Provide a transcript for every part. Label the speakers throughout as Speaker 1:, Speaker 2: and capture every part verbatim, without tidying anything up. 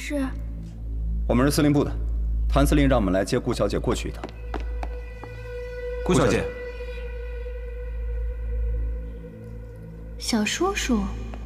Speaker 1: 是？
Speaker 2: 我们是司令部的，谭司令让我们来接顾小姐过去一趟。
Speaker 3: 顾小姐，
Speaker 1: 小叔叔。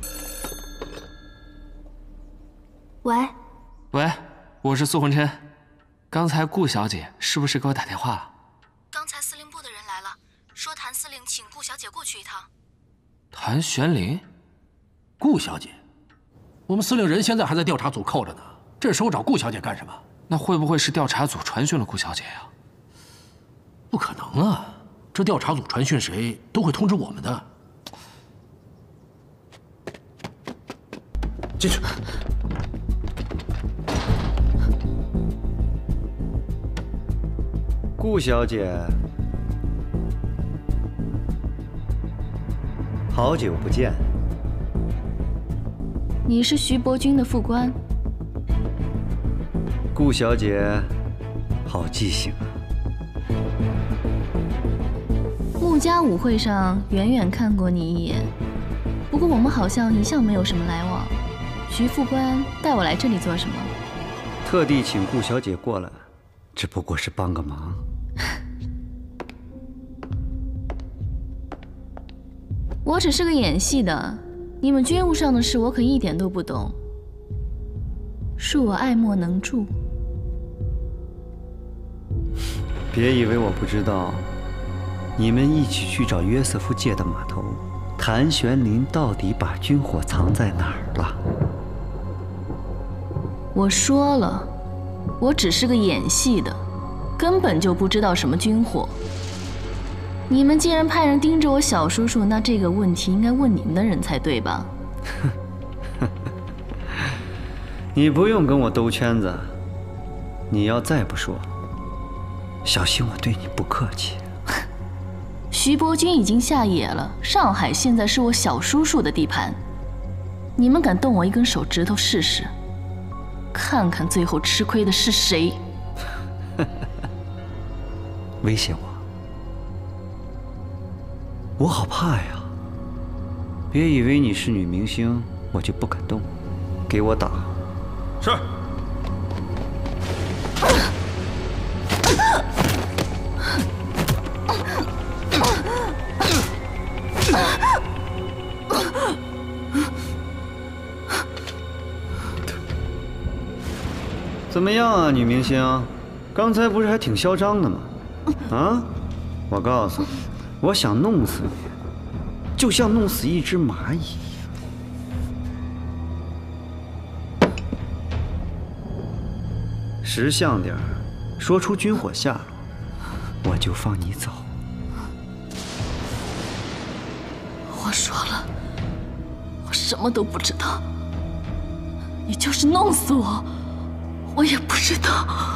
Speaker 1: 喂。
Speaker 4: 喂，我是苏红琛。刚才顾小姐是不是给我打电话了？
Speaker 1: 刚才司令部的人来了，说谭司令请顾小姐过去一趟。
Speaker 4: 谭玄林，
Speaker 5: 顾小姐，我们司令人现在还在调查组扣着呢，这时候找顾小姐干什么？
Speaker 4: 那会不会是调查组传讯了顾小姐呀？
Speaker 5: 不可能啊，这调查组传讯谁都会通知我们的。进去。
Speaker 6: 顾小姐，好久不见。
Speaker 1: 你是徐伯钧的副官。
Speaker 6: 顾小姐，好记性啊。
Speaker 1: 穆家舞会上远远看过你一眼，不过我们好像一向没有什么来往。徐副官带我来这里做什么？
Speaker 6: 特地请顾小姐过来，只不过是帮个忙。
Speaker 1: 我只是个演戏的，你们军务上的事我可一点都不懂，恕我爱莫能助。
Speaker 6: 别以为我不知道，你们一起去找约瑟夫借的码头，谭玄林到底把军火藏在哪儿了？
Speaker 1: 我说了，我只是个演戏的，根本就不知道什么军火。你们既然派人盯着我小叔叔，那这个问题应该问你们的人才对吧？
Speaker 6: 你不用跟我兜圈子，你要再不说，小心我对你不客气。
Speaker 1: 徐伯钧已经下野了，上海现在是我小叔叔的地盘，你们敢动我一根手指头试试，看看最后吃亏的是谁？
Speaker 6: 威胁我？我好怕呀！别以为你是女明星，我就不敢动。给我打！
Speaker 3: 是。
Speaker 6: 怎么样啊，女明星？刚才不是还挺嚣张的吗？啊！我告诉你。我想弄死你，就像弄死一只蚂蚁一样。识相点儿，说出军火下落，我就放你走。
Speaker 1: 我说了，我什么都不知道。你就是弄死我，我也不知道。